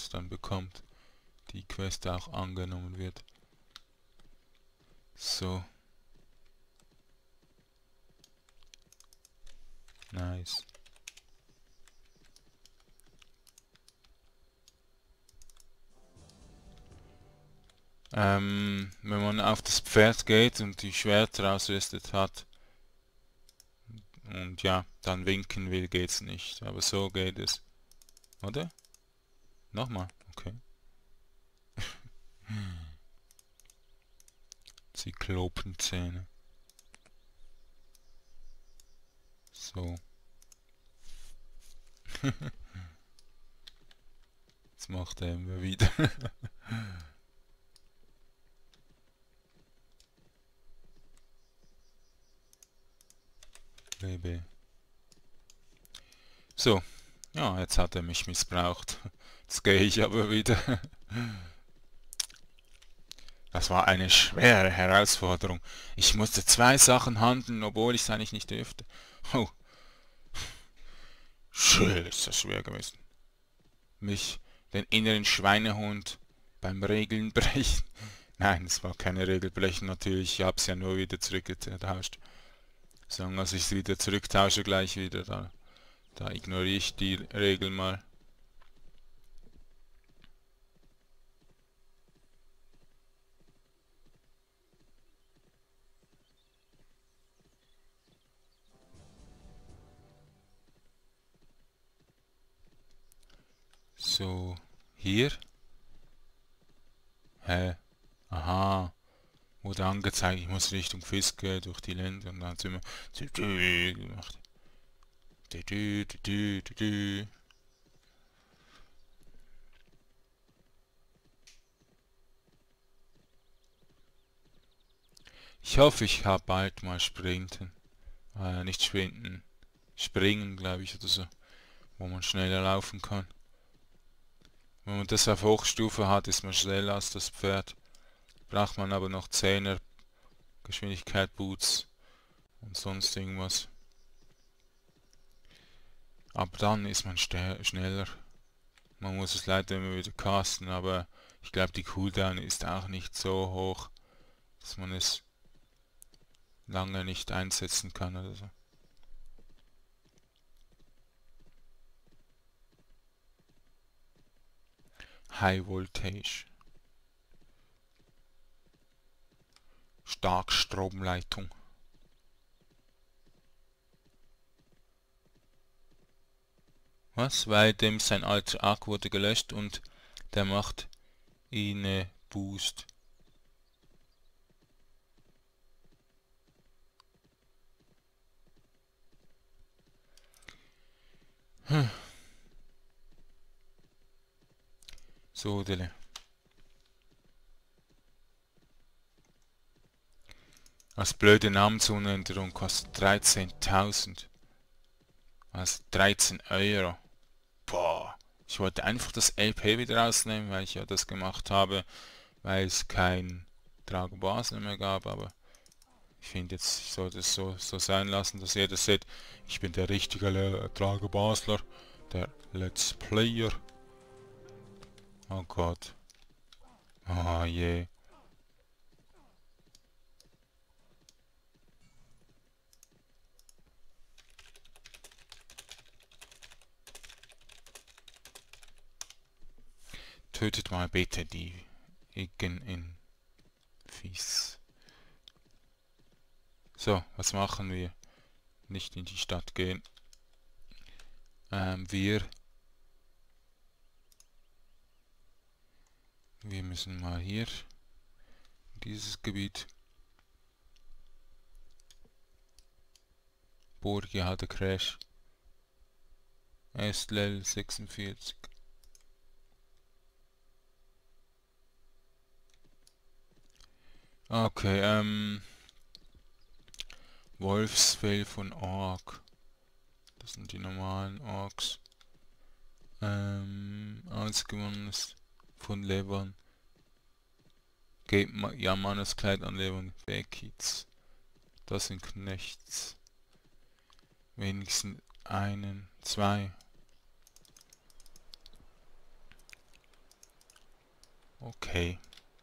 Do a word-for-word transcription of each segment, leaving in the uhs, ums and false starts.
es dann bekommt, die Quest auch angenommen wird. So. Nice. Ähm, wenn man auf das Pferd geht und die Schwerter ausrüstet hat und ja, dann winken will, geht's nicht. Aber so geht es. Oder? Nochmal. Okay. Zyklopenzähne. So. Das macht er immer wieder. B B. So. Ja, jetzt hat er mich missbraucht. Jetzt gehe ich aber wieder. Das war eine schwere Herausforderung. Ich musste zwei Sachen handeln, obwohl ich es eigentlich nicht dürfte. Oh, schön ist das schwer gewesen. Mich, den inneren Schweinehund, beim Regeln brechen. Nein, es war keine Regelbrechen natürlich. Ich habe es ja nur wieder zurückgetauscht. Sagen, als ich es wieder zurücktausche, gleich wieder, da, da ignoriere ich die Regel mal. So, hier. Hä? Aha. Wurde angezeigt, ich muss Richtung Fiske durch die Länder und dann hat es immer gemacht. Ich hoffe, ich habe bald mal Sprinten. Äh, nicht Sprinten. Springen, glaube ich, oder so. Wo man schneller laufen kann. Wenn man das auf Hochstufe hat, ist man schneller als das Pferd. Braucht man aber noch zehner Geschwindigkeit Boots und sonst irgendwas. Aber dann ist man schneller. Man muss es leider immer wieder casten, aber ich glaube die Cooldown ist auch nicht so hoch, dass man es lange nicht einsetzen kann oder so. High Voltage. Starkstromleitung. Was? Weil dem sein alter Arc wurde gelöscht und der macht ihn äh, Boost. Hm. So, Dele. Als blöde Namensumänderung kostet dreizehntausend. Also dreizehn Euro. Boah. Ich wollte einfach das L P wieder rausnehmen, weil ich ja das gemacht habe, weil es kein Dragon Basler mehr gab, aber ich finde jetzt, ich sollte es so, so sein lassen, dass jeder sieht, ich bin der richtige Le Dragon Basler, der Let's Player. Oh Gott. Oh je. Tötet mal bitte die Igen in Fies. So, was machen wir? Nicht in die Stadt gehen. Ähm, wir... Wir müssen mal hier... Dieses Gebiet... Borgia hatte Crash. Erst Level sechsundvierzig. Okay, ähm... Wolfsfell von Ork. Das sind die normalen Orks. Ähm, ausgewonnenes von Levern. Gebt ma ja Manneskleid an Levern. Backits. Das sind Knechts. Wenigstens einen, zwei. Okay.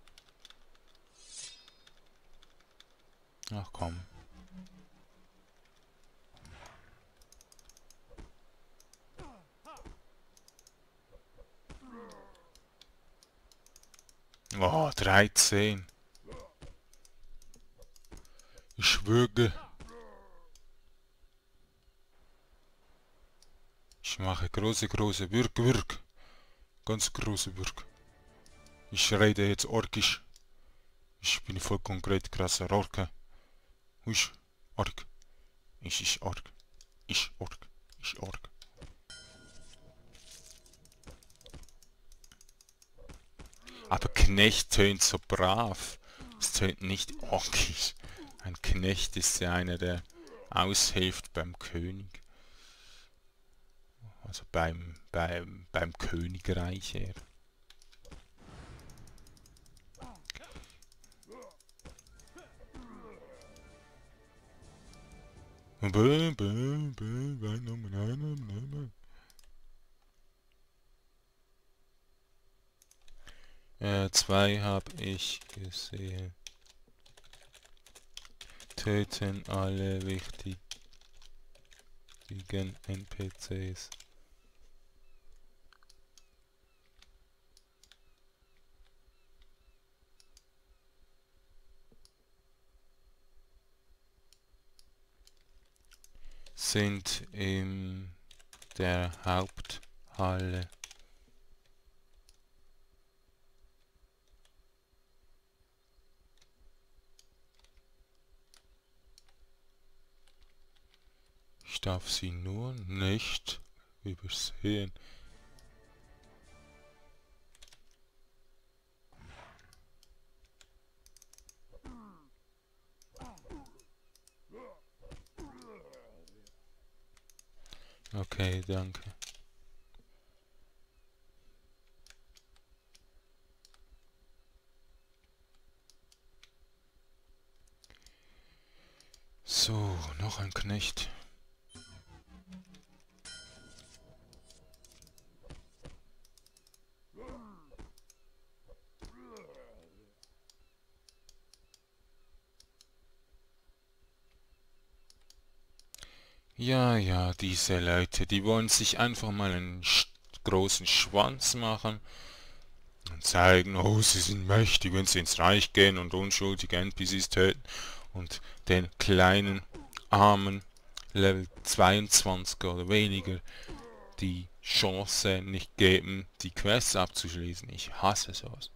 Ach komm. Oh, dreizehn. Ich würge. Ich mache große, große Würg, Würg. Ganz große Würg. Ich rede jetzt orkisch. Ich bin voll konkret krasser Orke. Ich, Ork. Ich, ich, Ork. Ich, Ork. Ich, Ork. Aber Knecht tönt so brav. Es tönt nicht orkisch. Ein Knecht ist ja einer, der aushilft beim König. Also beim, beim, beim Königreich her. Äh, zwei habe ich gesehen. Töten alle wichtigen N P Cs. Sind in der Haupthalle. Ich darf sie nur nicht übersehen. Okay, danke. So, noch ein Knecht. Ja, ja, diese Leute, die wollen sich einfach mal einen sch großen Schwanz machen und zeigen, oh, sie sind mächtig, wenn sie ins Reich gehen und unschuldige N P Cs töten und den kleinen, armen Level zweiundzwanzig oder weniger die Chance nicht geben, die Quests abzuschließen. Ich hasse sowas.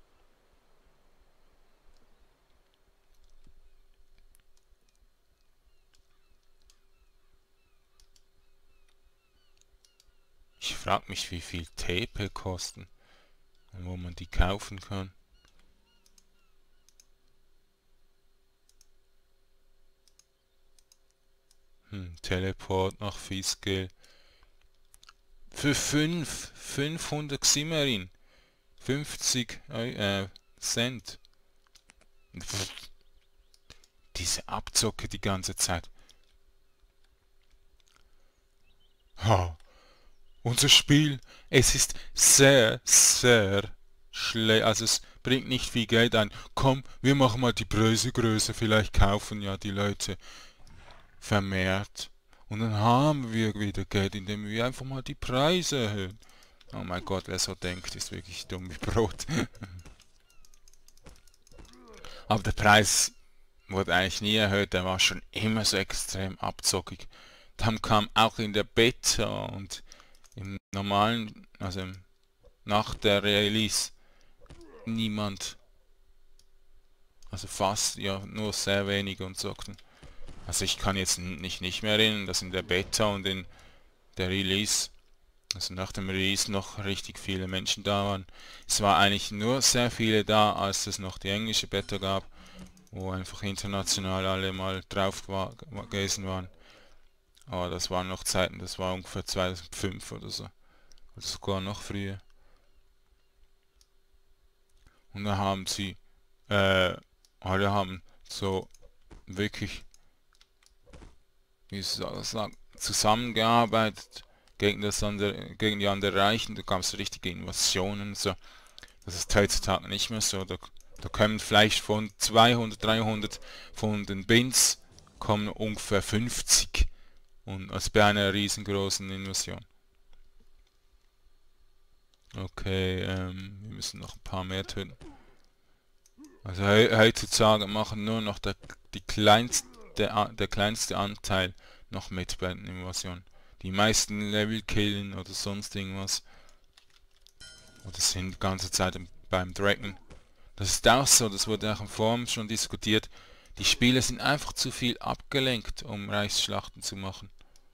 Ich frage mich, wie viel T P kosten und wo man die kaufen kann. Hm, Teleport nach Fiskell. Für fünf, fünfhundert Ximmerin. fünfzig äh, Cent. Pff, diese Abzocke die ganze Zeit. Ha. Unser Spiel, es ist sehr, sehr schlecht. Also es bringt nicht viel Geld ein. Komm, wir machen mal die Preise größer. Vielleicht kaufen ja die Leute vermehrt. Und dann haben wir wieder Geld, indem wir einfach mal die Preise erhöhen. Oh mein Gott, wer so denkt, ist wirklich dumm wie Brot. Aber der Preis wurde eigentlich nie erhöht, der war schon immer so extrem abzockig. Dann kam auch in der Beta und im normalen, also nach der Release, niemand, also fast, ja, nur sehr wenige und zockten. Also ich kann jetzt nicht, nicht mehr erinnern, dass in der Beta und in der Release, also nach dem Release noch richtig viele Menschen da waren. Es war eigentlich nur sehr viele da, als es noch die englische Beta gab, wo einfach international alle mal drauf gewesen waren. Aber das waren noch Zeiten, das war ungefähr zweitausendfünf oder so. Oder sogar noch früher. Und da haben sie, äh, alle haben so wirklich, wie soll ich sagen, zusammengearbeitet gegen das andere, gegen die anderen Reichen. Da gab es richtige Invasionen und so. Das ist heutzutage nicht mehr so. Da, da kommen vielleicht von zweihundert, dreihundert, von den Bins kommen ungefähr fünfzig. Und als bei einer riesengroßen Invasion. Okay, ähm, wir müssen noch ein paar mehr töten. Also he heutzutage machen nur noch der, die kleinste, der, der kleinste Anteil noch mit bei den Invasionen. Die meisten Level killen oder sonst irgendwas. Oder sind die ganze Zeit beim Dragon. Das ist auch so, das wurde auch im Forum schon diskutiert. Die Spieler sind einfach zu viel abgelenkt, um Reichsschlachten zu machen.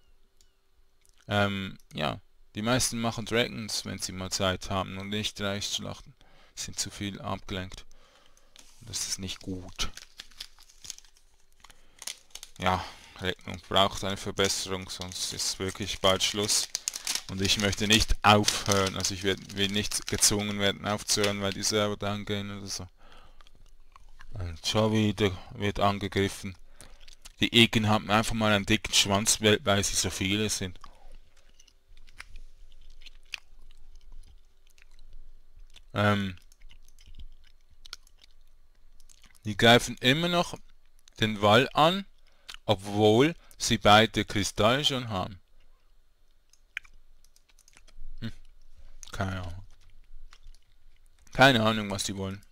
Ähm, ja, die meisten machen Dragons, wenn sie mal Zeit haben und nicht Reichsschlachten. Sind zu viel abgelenkt. Das ist nicht gut. Ja, Rechnung braucht eine Verbesserung, sonst ist wirklich bald Schluss. Und ich möchte nicht aufhören, also ich will, will nicht gezwungen werden aufzuhören, weil die Server down gehen oder so. Und schon wieder wird angegriffen. Die Igen haben einfach mal einen dicken Schwanz, weil sie so viele sind. Ähm, die greifen immer noch den Wall an, obwohl sie beide Kristalle schon haben. Hm, keine Ahnung. Keine Ahnung, was die wollen.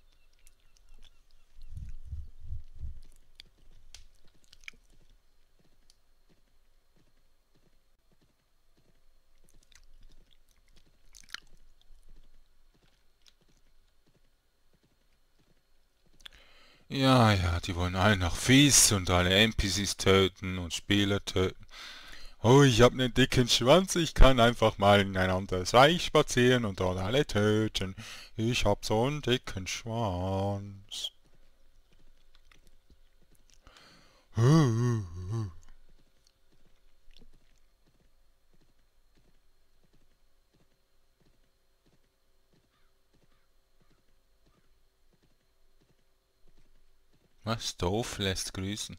Ja, ja, die wollen alle noch fies und alle N P Cs töten und Spieler töten. Oh, ich hab nen dicken Schwanz, ich kann einfach mal in ein anderes Reich spazieren und dort alle töten. Ich hab so einen dicken Schwanz. Was doof lässt grüßen.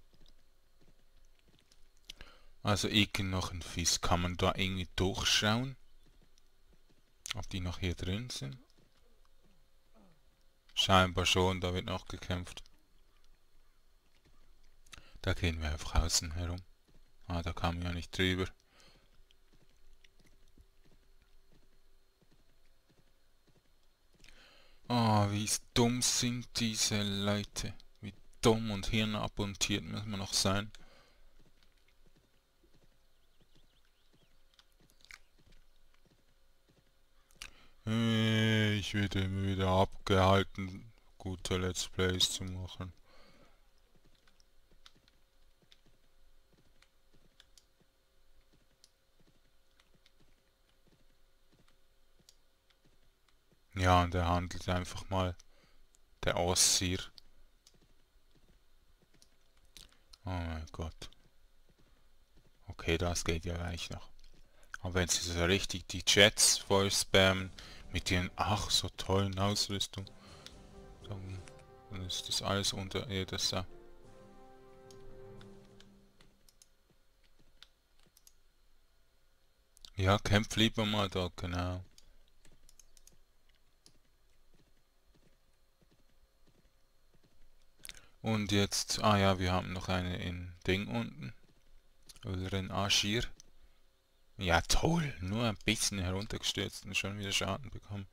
Also Igen noch ein Fies. Kann man da irgendwie durchschauen? Ob die noch hier drin sind? Scheinbar schon, da wird noch gekämpft. Da gehen wir einfach außen herum. Ah, da kam ja nicht drüber. Oh, wie dumm sind diese Leute. Wie dumm und hirnabontiert muss man noch sein. Ich werde immer wieder abgehalten, gute Let's Plays zu machen. Ja, und er handelt einfach mal. Der Aussier. Oh mein Gott. Okay, das geht ja gleich noch. Aber wenn sie so richtig die Jets voll spammen, mit ihren ach so tollen Ausrüstung, dann, dann ist das alles unter jeder Sau. Ja, kämpf lieber mal dort, genau. Und jetzt, ah ja, wir haben noch eine in Ding unten. Ulren Aschir. Ja toll, nur ein bisschen heruntergestürzt und schon wieder Schaden bekommen.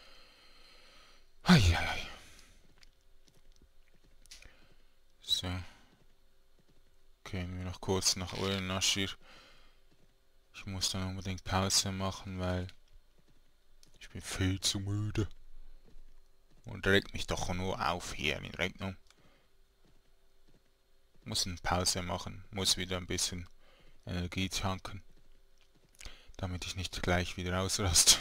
Eieiei. So. Gehen wir noch kurz nach Ulren Aschir. Ich muss dann unbedingt Pause machen, weil ich bin viel zu müde. Und regt mich doch nur auf hier in Rechnung. Muss eine Pause machen, muss wieder ein bisschen Energie tanken, damit ich nicht gleich wieder ausraste.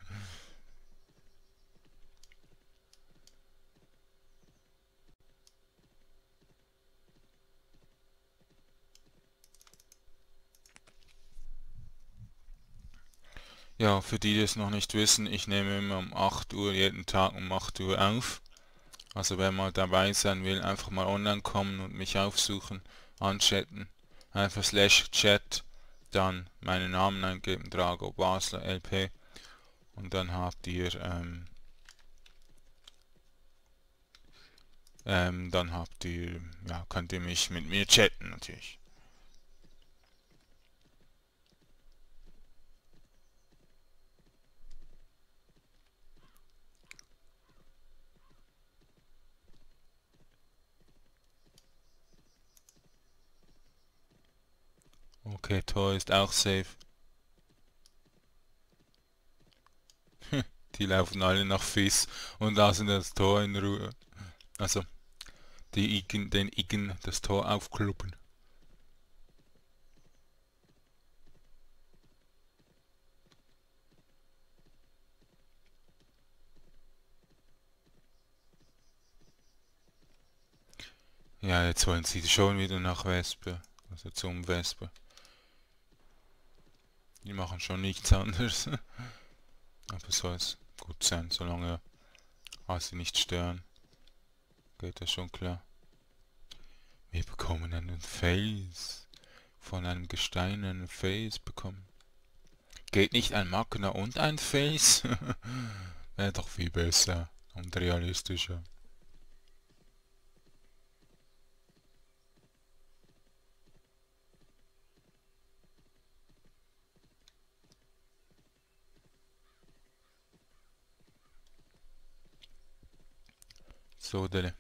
Ja, für die, die es noch nicht wissen, ich nehme immer um acht Uhr, jeden Tag um acht Uhr auf. Also wer mal dabei sein will, einfach mal online kommen und mich aufsuchen, anchatten. Einfach slash chat, dann meinen Namen eingeben, Drago Basler L P. Und dann habt ihr ähm, ähm, dann habt ihr, ja, könnt ihr mich mit mir chatten natürlich. Okay, Tor ist auch safe. Die laufen alle nach Fizz und lassen das Tor in Ruhe. Also, die Igen, den Igen das Tor aufkloppen. Ja, jetzt wollen sie schon wieder nach Wespe. Also zum Wespe. Die machen schon nichts anderes. Aber soll es gut sein, solange sie nicht stören. Geht das schon klar. Wir bekommen einen Face. Von einem Gestein einen Face bekommen. Geht nicht ein Magna und ein Face? Wäre doch viel besser und realistischer. So, Dele.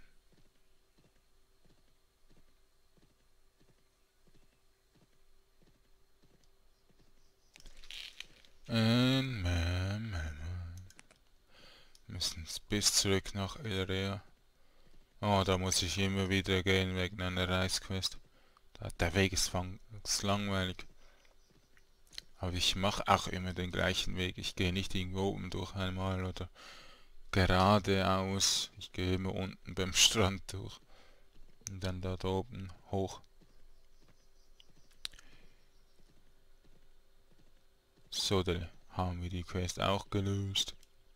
Ähm, ähm, ähm. Müssen bis zurück nach El Rea. Oh, da muss ich immer wieder gehen wegen einer Reisquest. Der Weg ist, ist langweilig. Aber ich mache auch immer den gleichen Weg. Ich gehe nicht irgendwo oben durch einmal oder geradeaus. Ich gehe immer unten beim Strand durch. Und dann dort oben hoch. So, dann haben wir die Quest auch gelöst.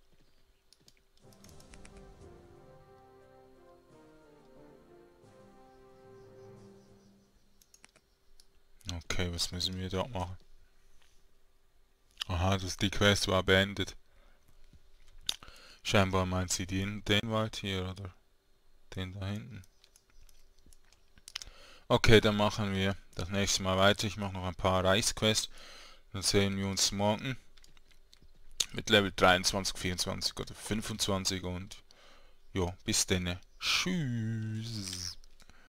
Okay, was müssen wir dort machen? Aha, das, die Quest war beendet. Scheinbar meint sie den, den Wald hier oder den da hinten. Okay, dann machen wir das nächste Mal weiter. Ich mache noch ein paar Reichsquests. Dann sehen wir uns morgen mit Level dreiundzwanzig, vierundzwanzig oder fünfundzwanzig und jo, bis denne. Tschüss.